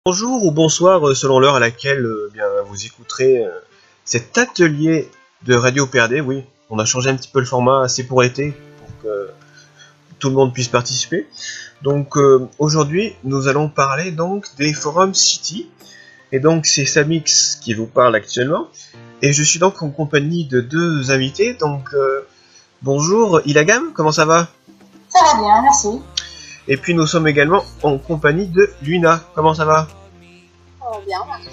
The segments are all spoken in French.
Bonjour ou bonsoir selon l'heure à laquelle bien, vous écouterez cet atelier de Radio PRD. Oui, on a changé un petit peu le format, c'est pour l'été, pour que tout le monde puisse participer. Donc aujourd'hui, nous allons parler donc des forums City. Et donc c'est Samix qui vous parle actuellement. Et je suis donc en compagnie de deux invités. Donc bonjour Ilagam, comment ça va? Ça va bien, merci. Et puis nous sommes également en compagnie de Luna. Comment ça va? Bien, merci.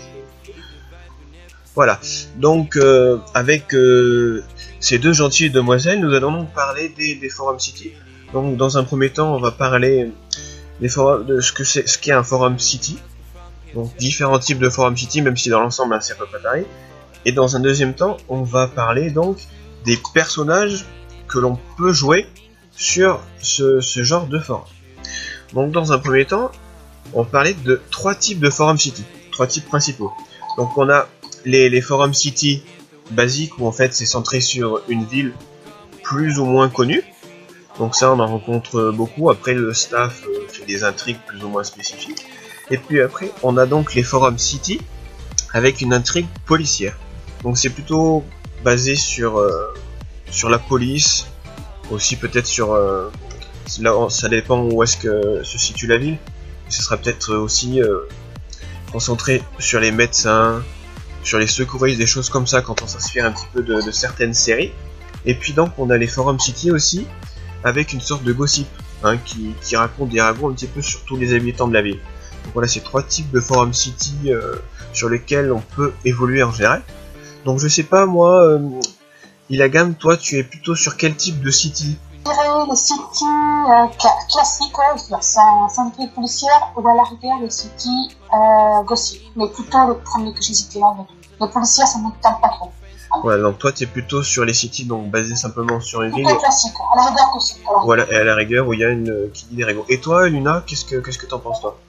Voilà. Donc avec ces deux gentilles demoiselles, nous allons donc parler des forums City. Donc dans un premier temps, on va parler des forums, de ce qu'est un forum City. Donc différents types de forums City, même si dans l'ensemble hein, c'est à peu près pareil. Et dans un deuxième temps, on va parler donc des personnages que l'on peut jouer sur ce genre de forum. Donc dans un premier temps, on va parler de trois types de forums City, trois types principaux. Donc on a les forums City basiques où en fait c'est centré sur une ville plus ou moins connue. Donc ça on en rencontre beaucoup, après le staff fait des intrigues plus ou moins spécifiques. Et puis après on a donc les forums City avec une intrigue policière. Donc c'est plutôt basé sur la police, aussi peut-être sur... là, ça dépend où est-ce que se situe la ville. Ce sera peut-être aussi concentré sur les médecins, sur les secouristes, des choses comme ça quand on s'inspire un petit peu de certaines séries. Et puis donc on a les forums City aussi, avec une sorte de gossip, hein, qui raconte des ragots un petit peu sur tous les habitants de la ville. Donc voilà, c'est trois types de forums City sur lesquels on peut évoluer en général. Donc je sais pas moi, Ilagam, toi tu es plutôt sur quel type de City? Je dirais les City classiques, sans intrigue policière, ou à la rigueur les City gossip, mais plutôt le premier que j'ai cité là. Les policiers, ça ne me tente pas trop. Voilà, donc toi tu es plutôt sur les City donc basés simplement sur une ville. Plutôt classique, à la rigueur gossip. Voilà, et à la rigueur où il y a une qui dit des règles. Et toi Luna, qu'est-ce que t'en penses toi?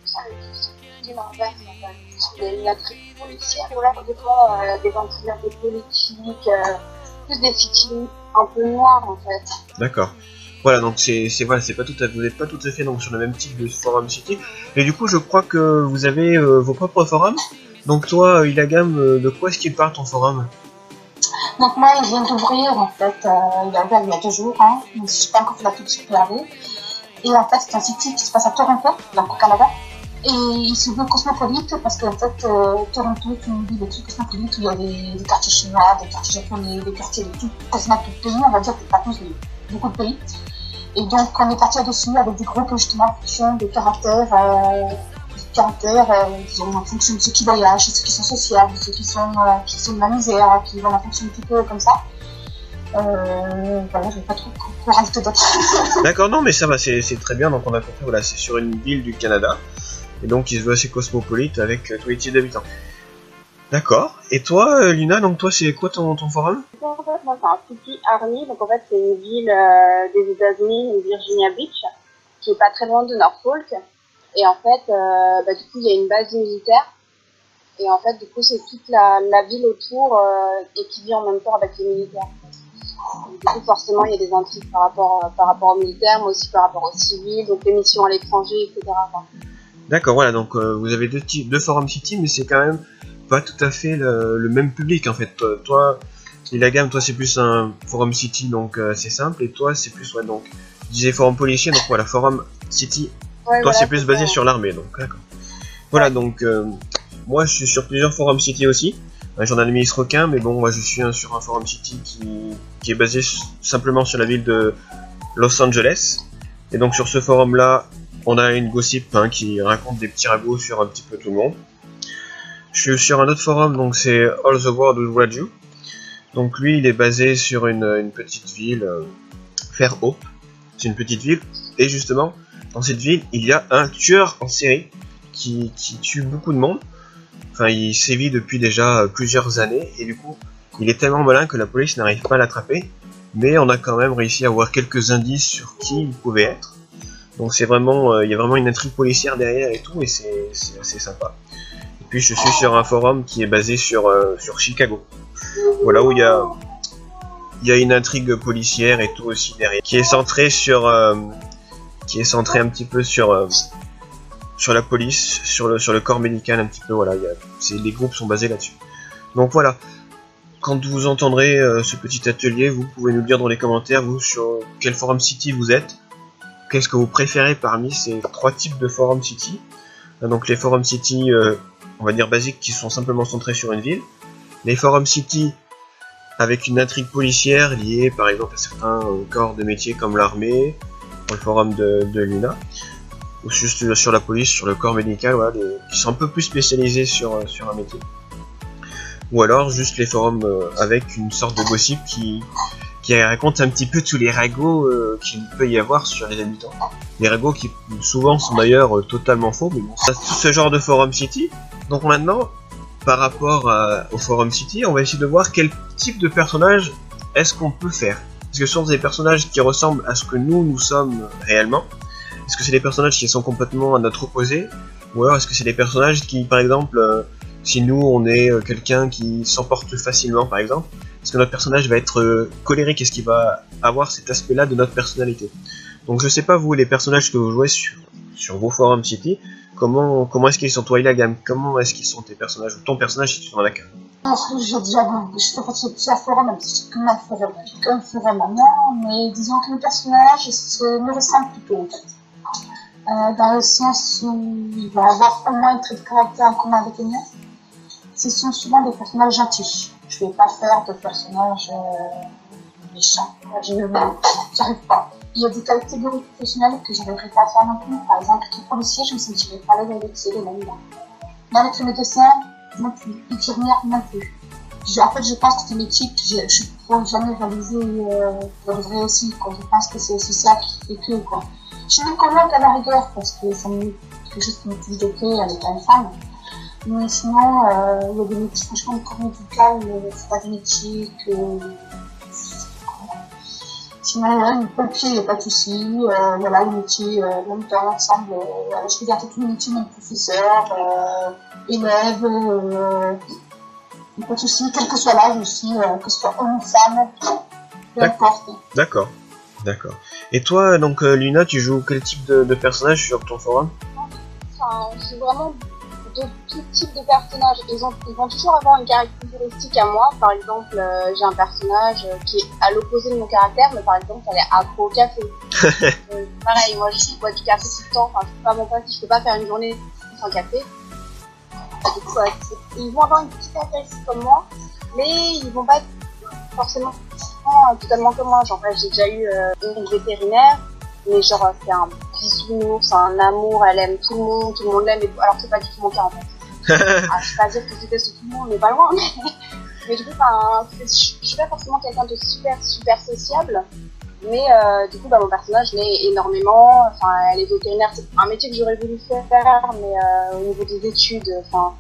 Une intrigue policière, ou là, des intrigues un peu politiques, plus des City un peu noirs en fait. D'accord. Voilà, donc voilà, c'est pas tout à vous n'êtes pas tout à fait donc sur le même type de forum City. Et du coup, je crois que vous avez vos propres forums. Donc toi, Ilagam, de quoi est-ce qu'il parle ton forum? Donc moi, je viens d'ouvrir en fait, il y a 2 jours, hein, mais je ne suis pas encore fait la toute sur PRD. Et en fait, c'est un City qui se passe à Toronto, donc au Canada. Et il se veut cosmopolite parce qu'en fait, Toronto est une ville très cosmopolite où il y a des quartiers chinois, des quartiers japonais, des quartiers de quasiment tout le pays, on va dire que pas tous, mais beaucoup de pays. Et donc, on est parti là-dessus avec des groupes justement en fonction des caractères, disons, en fonction de ceux qui voyagent, ceux qui sont sociables, ceux qui sont de la misère, qui vont en fonction un petit peu comme ça. Voilà, je vais pas trop rajouter d'autres. D'accord, non, mais ça va, c'est très bien. Donc on a compris, voilà, c'est sur une ville du Canada. Et donc il se veut assez cosmopolite avec tous les types d'habitants. D'accord. Et toi, Luna, donc toi c'est quoi ton forum? En fait, moi c'est un City Army, donc en fait c'est une ville des États-Unis, une Virginia Beach, qui est pas très loin de Norfolk. Et en fait, du coup il y a une base militaire. Et en fait, du coup c'est toute la ville autour et qui vit en même temps avec les militaires. Donc, du coup forcément il y a des intrigues par rapport aux militaires, mais aussi par rapport aux civils, donc les missions à l'étranger, etc. D'accord, voilà, donc vous avez deux forums City, mais c'est quand même pas tout à fait le même public en fait. Toi, Ilagam, toi c'est plus un forum City, donc c'est simple, et toi c'est plus, ouais, donc, je disais forum policier, donc voilà, forum City, ouais, toi voilà, c'est plus basé sur l'armée, donc d'accord. Voilà, ouais. Donc moi je suis sur plusieurs forums City aussi, j'en administre aucun, mais bon, moi je suis sur un forum City qui est basé simplement sur la ville de Los Angeles, et donc sur ce forum là, on a une gossip hein, qui raconte des petits ragots sur un petit peu tout le monde. Je suis sur un autre forum, donc c'est All the World Will Ride You. Donc lui, il est basé sur une petite ville, Fairhope. C'est une petite ville, et justement, dans cette ville, il y a un tueur en série qui tue beaucoup de monde. Enfin, il sévit depuis déjà plusieurs années, et du coup, il est tellement malin que la police n'arrive pas à l'attraper. Mais on a quand même réussi à avoir quelques indices sur qui il pouvait être. Donc c'est vraiment, il y a vraiment une intrigue policière derrière et tout, et c'est assez sympa. Et puis je suis sur un forum qui est basé sur Chicago. Voilà, où il y a une intrigue policière et tout aussi derrière, qui est centré un petit peu sur sur la police, sur le corps médical un petit peu, voilà, les groupes sont basés là-dessus. Donc voilà, quand vous entendrez ce petit atelier, vous pouvez nous dire dans les commentaires, vous, sur quel Forum City vous êtes, qu'est-ce que vous préférez parmi ces 3 types de Forum City. Donc les Forum City, on va dire basiques, qui sont simplement centrés sur une ville, les Forum City avec une intrigue policière liée par exemple à certains corps de métier comme l'armée, le forum de Luna, ou juste sur la police, sur le corps médical, voilà, qui sont un peu plus spécialisés sur un métier. Ou alors juste les forums avec une sorte de gossip qui raconte un petit peu tous les ragots qu'il peut y avoir sur les habitants. Des ragots qui souvent sont d'ailleurs totalement faux, mais bon, ça, tout ce genre de Forum City. Donc maintenant, par rapport au Forum City, on va essayer de voir quel type de personnage est-ce qu'on peut faire. Est-ce que ce sont des personnages qui ressemblent à ce que nous sommes réellement? Est-ce que c'est des personnages qui sont complètement à notre opposé? Ou alors est-ce que c'est des personnages qui, par exemple, si nous on est quelqu'un qui s'emporte facilement par exemple, est-ce que notre personnage va être colérique? Est-ce qu'il va avoir cet aspect-là de notre personnalité? Donc je sais pas vous, les personnages que vous jouez sur vos Forum City, comment est-ce qu'ils sont, toi et la gamme, comment est-ce qu'ils sont tes personnages, ou ton personnage si tu en as qu'un? J'ai déjà fait plusieurs forums, même si c'est qu'un forum maintenant, mais disons que mes personnages me ressemblent plutôt en fait. Dans le sens où il va avoir au moins un trait de caractère en commun avec les miens. Ce sont souvent des personnages gentils. Je vais pas faire de personnages méchants. J'arrive pas. Il y a des catégories professionnelles que je n'arriverai pas à faire non plus. Par exemple, les policiers, je me sentirais pas à l'aise avec ces domaines-là. Dans les médecins, non plus. Infirmière, non plus. En fait, je pense que c'est des métiers que je ne pourrais jamais réaliser pour le vrai aussi. Quoi. Je pense que c'est aussi ça qui fait que, quoi. Je suis convaincue à la rigueur parce que c'est quelque chose qui me touche de près avec une femme. Mais sinon, il y a des métiers, franchement, le corps médical, c'est pas des métiers que. Sinon, le pompier, il n'y a pas de souci. Voilà, les métiers, même temps, ensemble. Je peux garder tous les métiers, même professeur, élève, pas de souci, quel que soit l'âge aussi, que ce soit homme ou femme, peu importe. D'accord. Et toi, donc Luna, tu joues quel type de personnage sur ton forum? Enfin, c'est vraiment de tout type de personnages. Ils vont toujours avoir une caractéristique à moi. Par exemple, j'ai un personnage qui est à l'opposé de mon caractère, mais par exemple, elle est accro au café. Pareil, moi je bois du café tout le temps. Enfin, c'est pas mon pratique, je peux pas faire une journée sans café. Ils vont avoir une petite caractéristique comme moi, mais ils vont pas être forcément totalement comme moi. Genre, j'ai déjà eu une vétérinaire, mais genre c'est un bisounours, un amour, elle aime tout le monde l'aime, alors que c'est pas du tout mon cas en fait. Je vais pas dire que je déteste tout le monde, mais pas loin, mais du coup, je suis pas forcément quelqu'un de super sociable, mais du coup, mon personnage l'est énormément. Enfin, elle est vétérinaire, c'est un métier que j'aurais voulu faire, mais au niveau des études,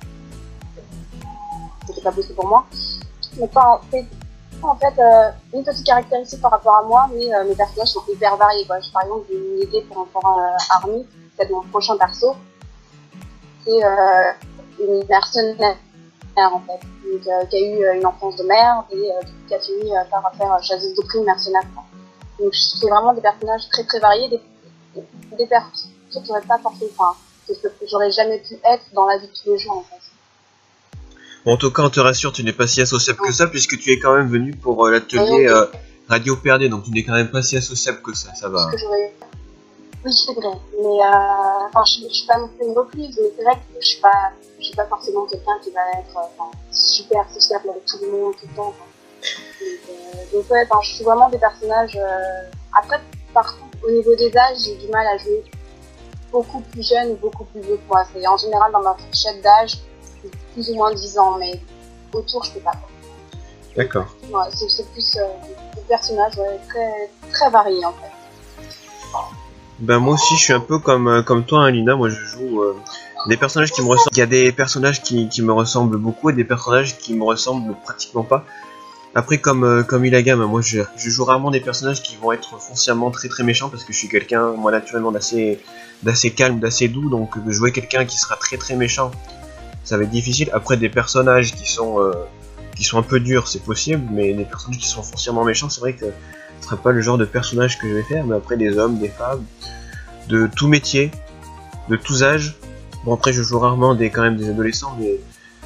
c'était pas possible pour moi. Mais en fait, une petite caractéristique par rapport à moi, mais mes personnages sont hyper variés, quoi. Par exemple, j'ai une idée pour un forum Army, peut-être mon prochain perso. C'est une mercenaire, en fait, donc, qui a eu une enfance de merde et qui a fini par faire chasseuse de primes mercenaire, quoi. Donc, c'est vraiment des personnages très très variés, des personnes que j'aurais pas forcément, que j'aurais jamais pu être dans la vie de tous les jours, en fait. Bon, en tout cas, on te rassure, tu n'es pas si associable que ça, puisque tu es quand même venu pour l'atelier Radio PRD, donc tu n'es quand même pas si associable que ça va. Oui, c'est vrai, mais je suis pas non plus une recluse, mais c'est vrai que je suis pas forcément quelqu'un qui va être super sociable avec tout le monde tout le temps. Donc ouais, je suis vraiment des personnages. Après, par contre, au niveau des âges, j'ai du mal à jouer beaucoup plus jeune ou beaucoup plus vieux que moi. C'est en général dans ma fourchette d'âge, plus ou moins 10 ans, mais autour, je peux pas. D'accord. Ouais, c'est plus des personnages très, très variés en fait. Ben moi aussi, je suis un peu comme toi, hein, Lina. Moi, je joue des personnages qui me ressemblent. Il y a des personnages qui me ressemblent beaucoup et des personnages qui me ressemblent pratiquement pas. Après, comme Ilagam, moi je joue rarement des personnages qui vont être foncièrement très très méchants parce que je suis quelqu'un, moi naturellement, d'assez calme, d'assez doux, donc de jouer quelqu'un qui sera très très méchant, ça va être difficile. Après, des personnages qui sont un peu durs, c'est possible, mais des personnages qui sont foncièrement méchants, c'est vrai que ce serait pas le genre de personnage que je vais faire. Mais après, des hommes, des femmes, de tout métier, de tous âges, Bon après je joue rarement quand même des adolescents, mais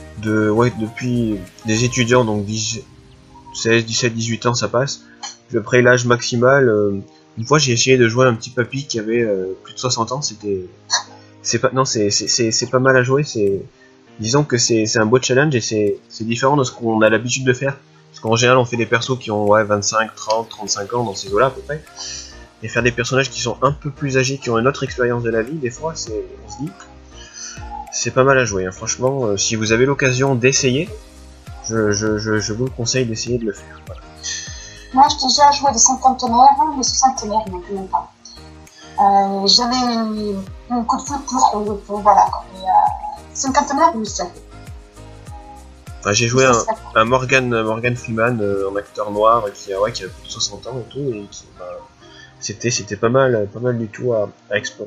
depuis des étudiants, donc 16, 17, 18 ans ça passe. Après l'âge maximal, une fois j'ai essayé de jouer un petit papy qui avait plus de 60 ans, c'est pas mal à jouer, disons que c'est un beau challenge et c'est différent de ce qu'on a l'habitude de faire. Parce qu'en général on fait des persos qui ont 25, 30, 35 ans dans ces eaux-là à peu près. Et faire des personnages qui sont un peu plus âgés, qui ont une autre expérience de la vie, des fois on se dit c'est pas mal à jouer, hein. Franchement, si vous avez l'occasion d'essayer, je vous le conseille d'essayer de le faire. Voilà. Moi, j'ai déjà joué des cinquantenaires, des soixantenaires, donc même pas. J'avais eu un coup de foot pour voilà, quoi. Mais cinquantenaires, oui, ça. J'ai joué un Morgan Freeman, un acteur noir qui a plus de 60 ans et tout, et c'était pas mal du tout à explorer.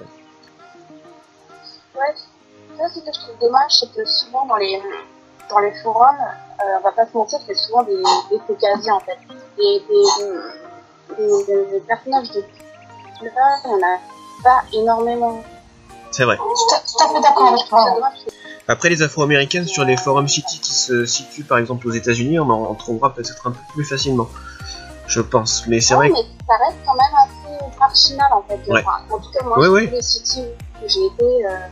Ouais, ça ce que je trouve dommage, c'est que souvent dans les forums, on va pas se mentir, c'est souvent des casiers en fait. Des personnages de là, il n'y en a pas énormément. C'est vrai. Je suis tout à fait d'accord avec toi. Après les Afro-Américaines sur les forums City qui se situent par exemple aux États-Unis, on en trouvera peut-être un peu plus facilement, je pense. Mais c'est vrai. Mais ça reste quand même assez marginal en fait. Ouais. Enfin, en tout cas, moi, tous les City où j'ai été,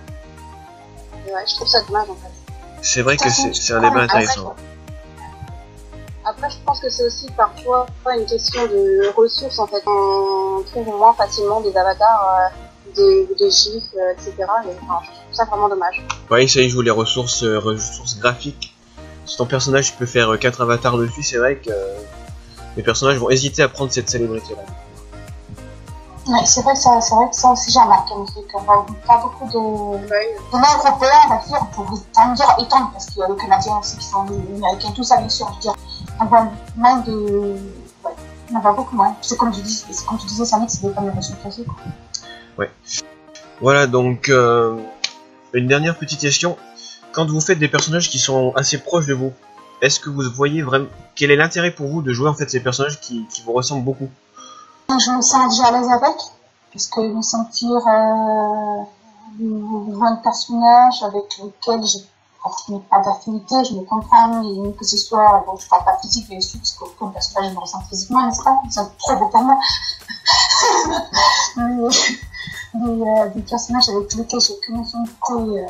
ouais, je trouve ça dommage en fait. C'est vrai que c'est un débat intéressant. Après, je pense que c'est aussi parfois une question de ressources en fait. On trouve moins facilement des avatars, des gifs, etc. Et, enfin, je trouve ça vraiment dommage. Ouais, ça y joue les ressources graphiques. Si ton personnage tu peux faire 4 avatars dessus, c'est vrai que les personnages vont hésiter à prendre cette célébrité là. Ouais, c'est vrai que ça aussi j'ai remarqué, qu'on voit pas beaucoup de non-européens, on va dire, pour étendre, parce qu'il y a les Canadiens aussi qui sont américains, tout ça bien sûr, je veux dire, on voit moins de... Ouais, on voit beaucoup moins. C'est comme tu disais, Sonic, c'est des améliorations classiques, quoi. Ouais. Voilà, donc, une dernière petite question. Quand vous faites des personnages qui sont assez proches de vous, est-ce que vous voyez vraiment... Quel est l'intérêt pour vous de jouer en fait ces personnages qui vous ressemblent beaucoup ? Je me sens déjà à l'aise avec, parce que me sentir un personnage avec lequel je n'ai pas d'affinité, je me comprends, et que ce soit, bon, je parle pas physique, mais parce que comme personnage, je me ressens physiquement, n'est-ce pas? C'est trop beau pour moi. mais des personnages avec lesquels j'ai aucune affinité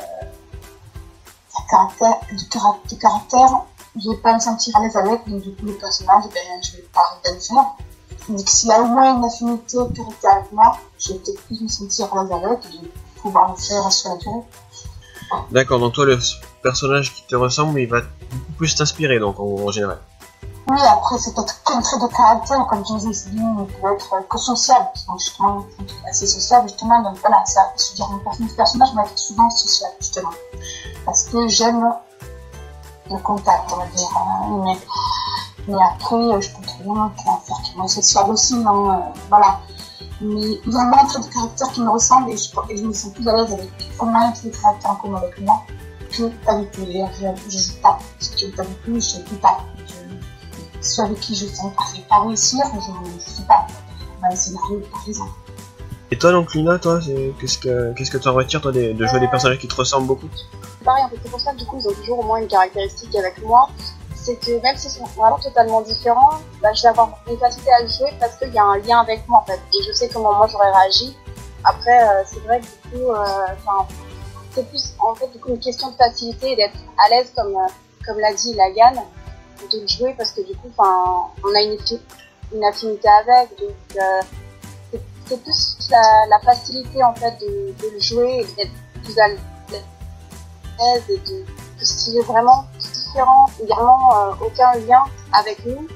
de caractère, je vais pas me sentir à l'aise avec, donc du coup, le personnage, je vais pas arrêter de le faire. Donc s'il y a au moins une affinité caractère avec moi, je vais peut-être plus me sentir à l'aise avec et de pouvoir le faire sur la durée. D'accord, donc toi le personnage qui te ressemble, il va beaucoup plus t'inspirer donc en général. Oui, après c'est peut-être qu'un trait de caractère, comme je disais, Céline, il peut être que sociable, donc justement, assez sociable justement, donc voilà, ça, je veux dire, mon personnage va être souvent social justement, parce que j'aime le contact, on va dire, mais après, je peux très bien faire qui est moins sociable aussi, non, voilà. Mais il y a un trait de caractère qui me ressemble et je me sens plus à l'aise avec au moins un trait de caractère en commun avec moi que avec lui. D'ailleurs, je joue pas, parce que pas du tout, je ne joue pas. Ceux avec qui je sens pas réussir, je ne suis pas. Dans les scénarios, par exemple. Et toi donc Luna, toi, qu'est-ce que tu en retires toi de jouer des personnages qui te ressemblent beaucoup? Pareil, en fait, c'est pour ça que du coup ils ont toujours au moins une caractéristique avec moi. C'est que même s'ils sont vraiment totalement différents, je vais avoir une facilité à le jouer parce qu'il y a un lien avec moi en fait. Et je sais comment moi j'aurais réagi. Après, c'est vrai que du coup, c'est plus en fait du coup une question de facilité et d'être à l'aise comme l'a dit Lagan, de le jouer parce que du coup, on a une affinité avec. Donc c'est plus la facilité en fait de le jouer et d'être plus à l'aise et que s'il est vraiment différent, il n'y a vraiment aucun lien avec nous,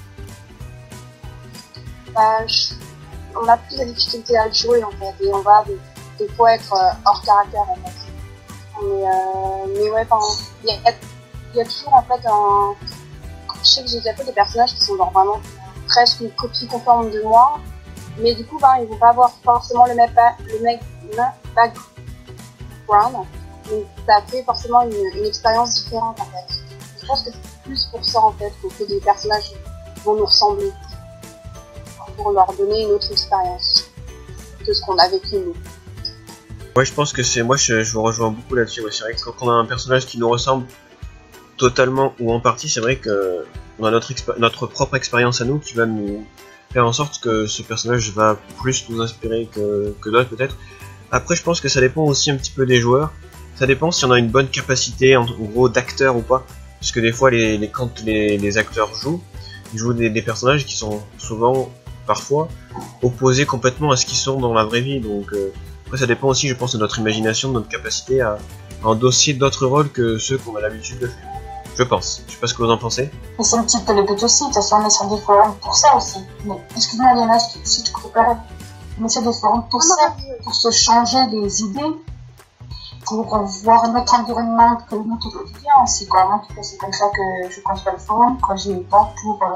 on a plus de difficulté à le jouer en fait et on va des fois être hors caractère en fait. Mais ouais, il y a toujours en fait je sais que j'ai déjà fait des personnages qui sont genre vraiment presque une copie conforme de moi, mais du coup ils vont pas avoir forcément le même background. Donc ça fait forcément une expérience différente en fait. Je pense que c'est plus pour ça en fait que des personnages vont nous ressembler, pour leur donner une autre expérience que ce qu'on a vécu nous. Ouais, je pense que c'est... Moi, je vous rejoins beaucoup là-dessus. Ouais, c'est vrai que quand on a un personnage qui nous ressemble totalement ou en partie, c'est vrai que on a notre propre expérience à nous qui va nous faire en sorte que ce personnage va plus nous inspirer que d'autres peut-être. Après, je pense que ça dépend aussi un petit peu des joueurs. Ça dépend si on a une bonne capacité en gros d'acteur ou pas. Parce que des fois, quand les acteurs jouent, ils jouent des personnages qui sont souvent, parfois, opposés complètement à ce qu'ils sont dans la vraie vie. Donc après, ça dépend aussi, je pense, de notre imagination, de notre capacité à endosser d'autres rôles que ceux qu'on a l'habitude de faire. Je pense. Je sais pas ce que vous en pensez. Et c'est un petit peu le but aussi. De toute façon, on est sur des forums pour ça aussi. Mais excuse-moi, Léna, si tu coupe pareil. On est sur des forums pour ça, pour se changer des idées, pour voir notre environnement que notre quotidien aussi, quoi. Moi, c'est comme ça que je conçois le forum, quand j'ai le temps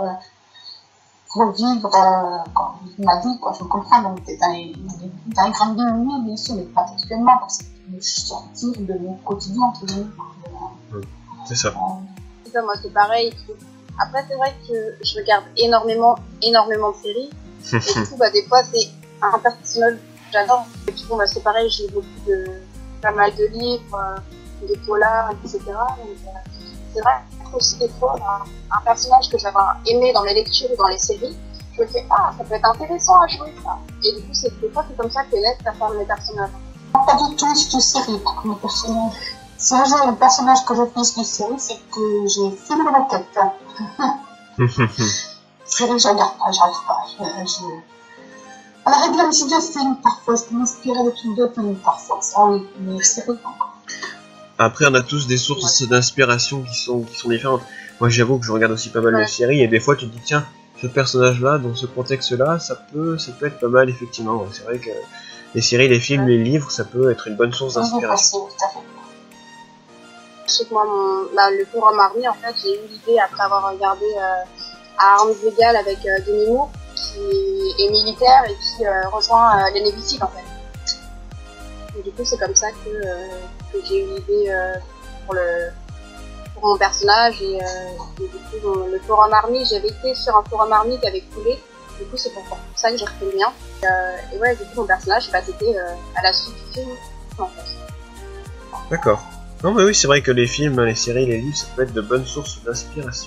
pour vivre ma vie, quoi. Je comprends, donc dans les grandes lignes, oui, bien sûr, mais pas actuellement, parce que je suis sortir de mon quotidien, entre guillemets. C'est ça. C'est ça, moi c'est pareil. Après, c'est vrai que je regarde énormément de séries. Et du coup, des fois, c'est un personnage que j'adore. Et puis bon, c'est pareil, j'ai pas mal de livres, de polars, etc. Donc, c'est vrai que aussi des fois, un personnage que j'avais aimé dans mes lectures ou dans les séries, je me fais ça peut être intéressant à jouer ça. Et du coup, des fois, c'est comme ça que naissent la forme des personnages. Pas du tout, c'est une série pour mes personnages. Si j'ai un personnage que je fais de série, c'est que j'ai filmé la tête. Série, je regarde pas, j'arrive pas. À la rigueur, c'est deux films parfois, je peux m'inspirer de trucs de films parfois, ça oui, mais série encore. Après, on a tous des sources d'inspiration qui sont différentes. Moi, j'avoue que je regarde aussi pas mal de séries, et des fois, tu te dis, tiens, ce personnage-là, dans ce contexte-là, ça peut être pas mal, effectivement. Ouais, c'est vrai que les séries, les films, les livres, ça peut être une bonne source d'inspiration. Oui, tout à fait. Je sais que moi, le forum Army, en fait, j'ai eu l'idée après avoir regardé à armes égales avec Demi Moore, qui est militaire et qui rejoint les Navy Seals, en fait. Et du coup, c'est comme ça que j'ai eu l'idée pour mon personnage. Et du coup, le forum Army, j'avais été sur un forum Army qui avait coulé. Du coup, c'est pour ça que j'ai refait le mien. Et ouais, du coup, mon personnage, c'était à la suite du film, en fait. D'accord. Non mais oui, c'est vrai que les films, les séries, les livres, ça peut être de bonnes sources d'inspiration.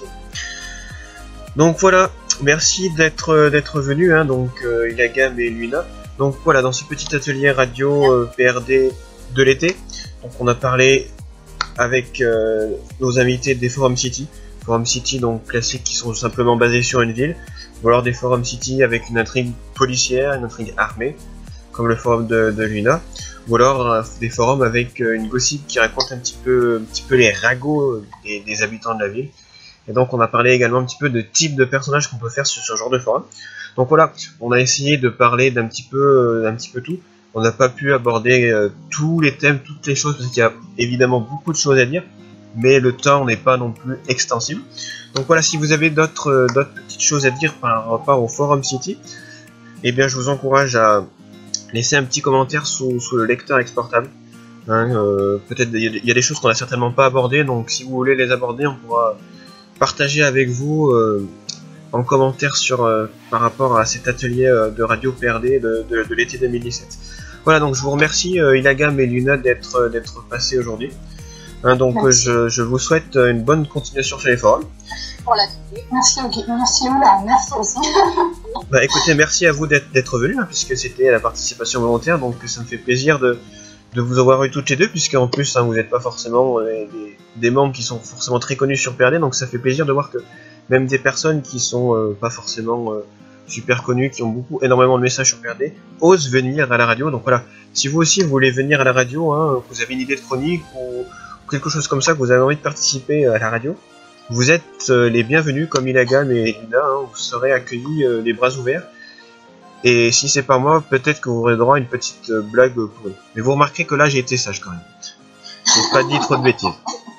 Donc voilà, merci d'être venus, hein, donc Ilagam et Luna. Donc voilà, dans ce petit atelier radio PRD de l'été, donc on a parlé avec nos invités des Forum City. Forum City donc classiques qui sont simplement basés sur une ville, ou alors des Forum City avec une intrigue policière, une intrigue armée, comme le forum de Luna. Ou alors des forums avec une gossip qui raconte un petit peu les ragots des habitants de la ville. Et donc on a parlé également un petit peu de type de personnages qu'on peut faire sur ce genre de forum. Donc voilà, on a essayé de parler d'un petit peu tout. On n'a pas pu aborder tous les thèmes, toutes les choses, parce qu'il y a évidemment beaucoup de choses à dire, mais le temps n'est pas non plus extensible. Donc voilà, si vous avez d'autres petites choses à dire par rapport au Forum City, eh bien je vous encourage à laissez un petit commentaire sous le lecteur exportable. Hein, peut-être il y a des choses qu'on a certainement pas abordées, donc si vous voulez les aborder, on pourra partager avec vous en commentaire par rapport à cet atelier de radio PRD de l'été 2017. Voilà, donc je vous remercie Ilagam et Luna d'être passés aujourd'hui. Hein, donc je vous souhaite une bonne continuation sur les forums. Pour l'atelier. Merci Oula, merci aussi. Bah écoutez, merci à vous d'être venus, hein, puisque c'était la participation volontaire, donc ça me fait plaisir de vous avoir eu toutes les deux, puisque en plus hein, vous n'êtes pas forcément des membres qui sont forcément très connus sur PRD, donc ça fait plaisir de voir que même des personnes qui sont pas forcément super connues, qui ont énormément de messages sur PRD, osent venir à la radio. Donc voilà, si vous aussi vous voulez venir à la radio, hein, que vous avez une idée de chronique ou quelque chose comme ça, que vous avez envie de participer à la radio, vous êtes les bienvenus comme Ilagam et Luna, hein, vous serez accueillis les bras ouverts. Et si c'est pas moi, peut-être que vous aurez droit à une petite blague pour eux. Mais vous remarquerez que là j'ai été sage quand même. J'ai pas dit trop de bêtises.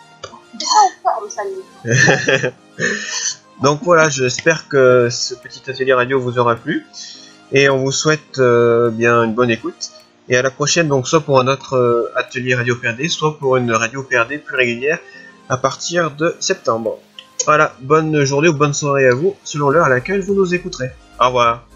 Donc voilà, j'espère que ce petit atelier radio vous aura plu. Et on vous souhaite bien une bonne écoute. Et à la prochaine, donc soit pour un autre atelier radio PRD, soit pour une radio PRD plus régulière à partir de septembre. Voilà, bonne journée ou bonne soirée à vous, selon l'heure à laquelle vous nous écouterez. Au revoir.